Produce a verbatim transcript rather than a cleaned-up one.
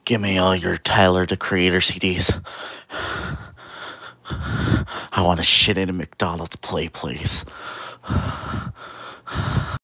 Give me all your Tyler the Creator C Ds. I want to shit in a McDonald's play, please.